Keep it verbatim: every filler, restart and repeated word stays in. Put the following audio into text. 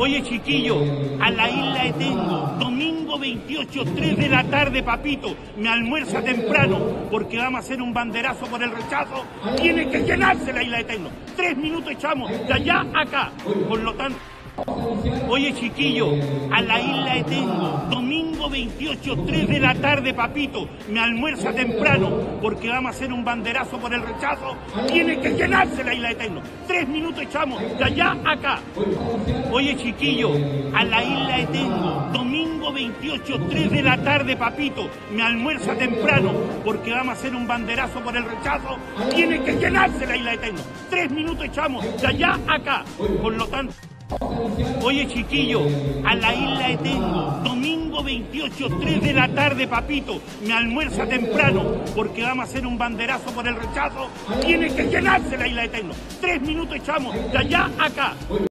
Oye, chiquillo, a la isla de Tengo, domingo veintiocho, tres de la tarde, papito, me almuerza temprano, porque vamos a hacer un banderazo por el rechazo. Tiene que llenarse la isla de Tengo. Tres minutos echamos de allá a acá. Por lo tanto, oye, chiquillo, a la isla de Tengo, domingo veintiocho, tres de la tarde, papito, me almuerza temprano, porque vamos a hacer un banderazo por el rechazo. Tiene que llenarse la isla de Tengo. Tres minutos echamos de allá a acá. Oye, chiquillo, a la isla de Tengo, domingo veintiocho, tres de la tarde, papito, me almuerza temprano, porque vamos a hacer un banderazo por el rechazo. Tiene que llenarse la isla de Tengo. Tres minutos echamos de allá a acá. Por lo tanto, oye, chiquillo, a la isla de Tengo, domingo veintiocho, tres de la tarde, papito, me almuerza temprano, porque vamos a hacer un banderazo por el rechazo. Tiene que llenarse la isla de Tengo. Tres minutos echamos de allá a acá.